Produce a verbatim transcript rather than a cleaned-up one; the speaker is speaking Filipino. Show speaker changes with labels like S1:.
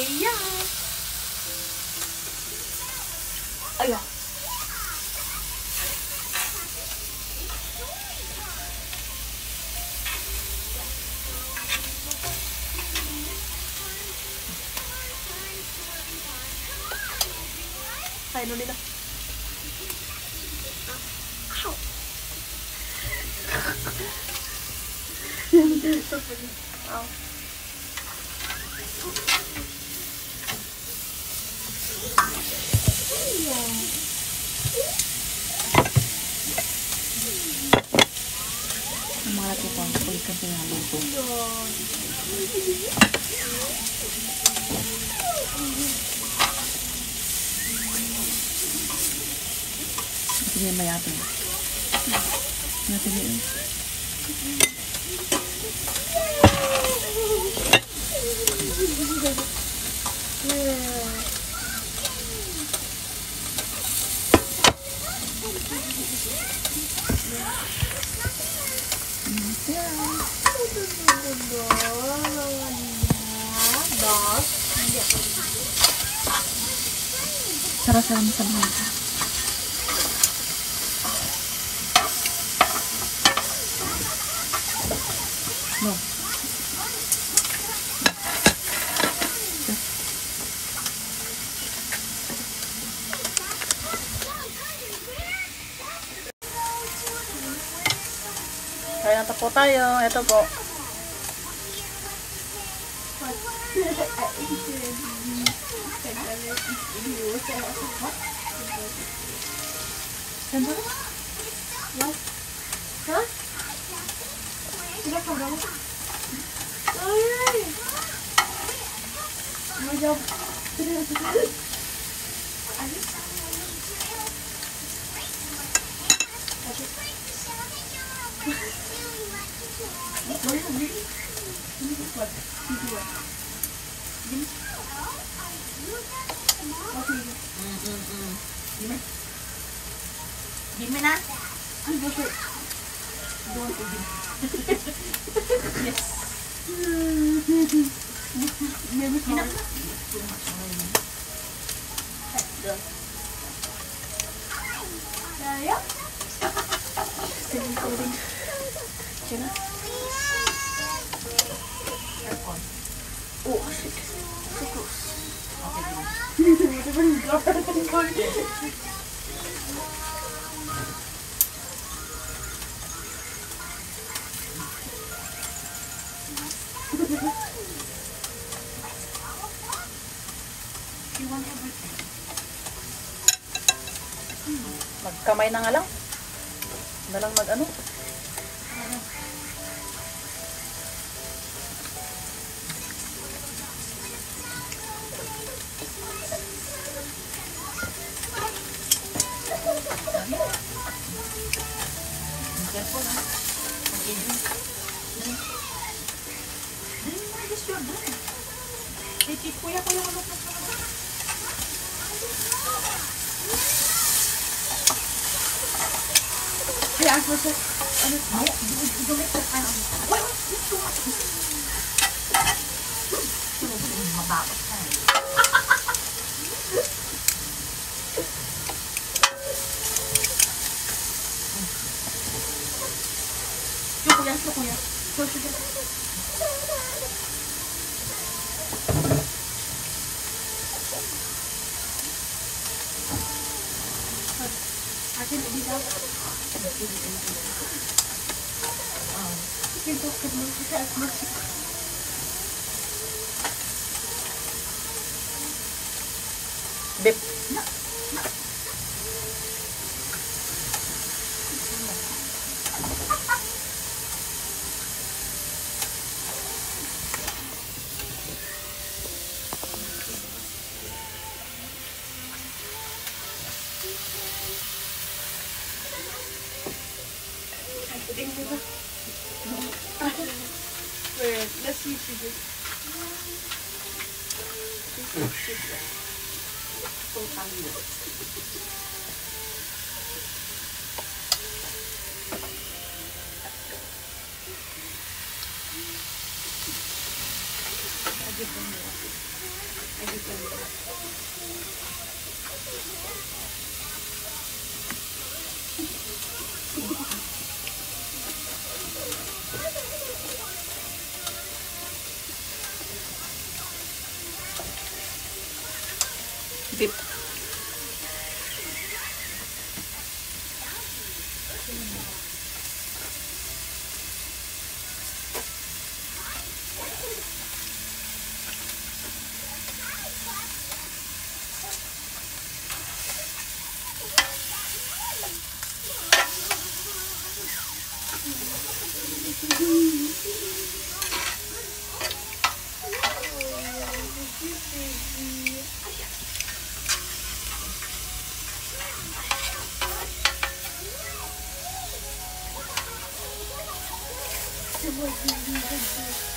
S1: Iya. Ayo. Kain ulit na. Ow. Ow.
S2: Malaki po ang kulit kasi namin po. Sige, mayapin. Natin yun. Sarap-sarap sa mga. No.
S1: Kaya na po tayo. Ito po.
S2: Ganda?
S1: What? Huh? Tidak kamu. Ay. Macam.
S2: Gimana na?
S1: Ano ba ito?
S2: Doon ko din.
S1: Yes. Maybe
S2: Ginap
S1: not.
S2: na.
S1: Kaya? Sinin ko rin. Sina?
S2: Aircon.
S1: Oh, shit. So close.
S2: Okay, good. You want everything?
S1: Magkamay na nga lang. Na lang mag ano.
S2: Careful, ha? Okay, din. Din. Din mo, just your din. Eh, tip, kuya, kuya, ano pa sa mga? Kaya, ako sa, ano, ay, dumit sa, ano, wait, wait, ito, mababot ka, eh. Kuya, ito, kuya. So, sige. Akin, hindi daw. Ito, kaya siya at masik.
S1: Bip.
S2: Na, na.
S1: Wait, let's see if she did.
S2: Totally works. I
S1: Beep.
S3: Thank you.